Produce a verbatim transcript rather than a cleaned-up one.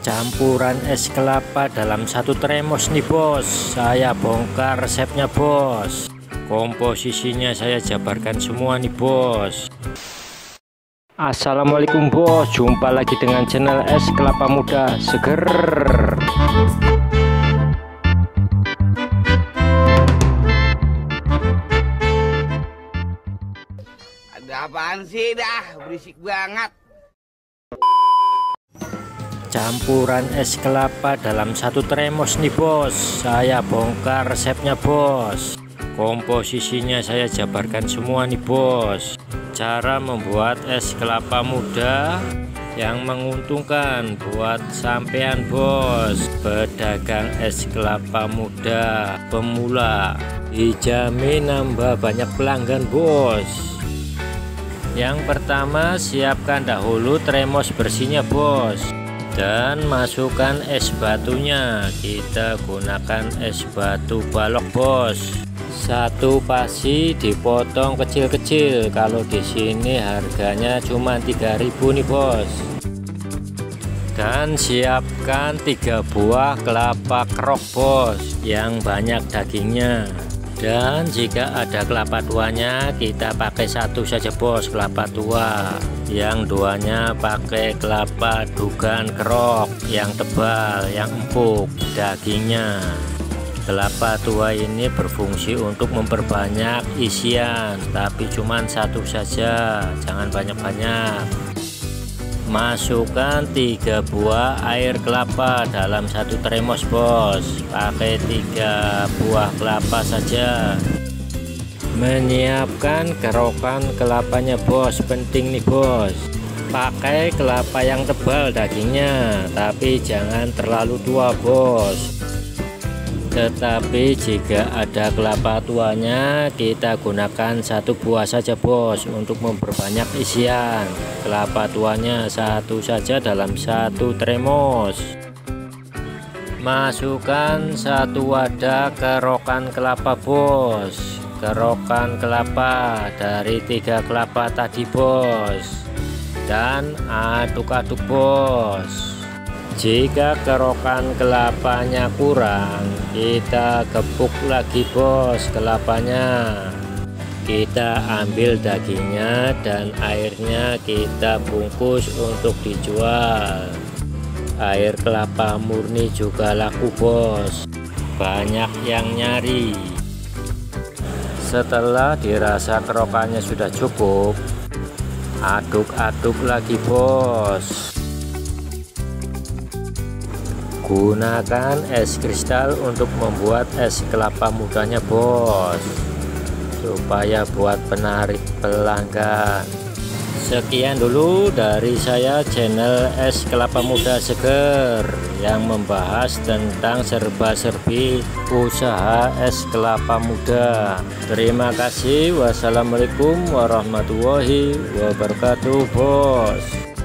Campuran es kelapa dalam satu termos nih bos. Saya bongkar resepnya bos. Komposisinya saya jabarkan semua nih bos. Assalamualaikum bos, jumpa lagi dengan channel es kelapa muda seger. Ada apaan sih dah, berisik banget. Campuran es kelapa dalam satu termos nih bos. Saya bongkar resepnya bos. Komposisinya saya jabarkan semua nih bos. Cara membuat es kelapa muda yang menguntungkan buat sampean bos, pedagang es kelapa muda pemula. Dijamin nambah banyak pelanggan bos. Yang pertama, siapkan dahulu termos bersihnya bos, dan masukkan es batunya. Kita gunakan es batu balok bos. Satu pasi dipotong kecil-kecil. Kalau di sini harganya cuma tiga ribu nih bos. Dan siapkan tiga buah kelapa kerok bos yang banyak dagingnya. Dan jika ada kelapa tuanya, kita pakai satu saja bos kelapa tua. Yang duanya pakai kelapa dugan kerok yang tebal, yang empuk dagingnya. Kelapa tua ini berfungsi untuk memperbanyak isian, tapi cuman satu saja, jangan banyak-banyak. Masukkan tiga buah air kelapa dalam satu termos bos. Pakai tiga buah kelapa saja. Menyiapkan kerokan kelapanya bos, penting nih bos. Pakai kelapa yang tebal dagingnya, tapi jangan terlalu tua bos. Tetapi jika ada kelapa tuanya, kita gunakan satu buah saja bos untuk memperbanyak isian. Kelapa tuanya satu saja dalam satu termos. Masukkan satu wadah kerokan kelapa bos. Kerokan kelapa dari tiga kelapa tadi bos, dan aduk-aduk bos. Jika kerokan kelapanya kurang, kita gepuk lagi bos kelapanya. Kita ambil dagingnya dan airnya kita bungkus untuk dijual. Air kelapa murni juga laku bos, banyak yang nyari. Setelah dirasa kerokannya sudah cukup, aduk-aduk lagi bos. Gunakan es kristal untuk membuat es kelapa mudanya bos, supaya buat penarik pelanggan. Sekian dulu dari saya, channel es kelapa muda seger, yang membahas tentang serba-serbi usaha es kelapa muda. Terima kasih. Wassalamualaikum warahmatullahi wabarakatuh bos.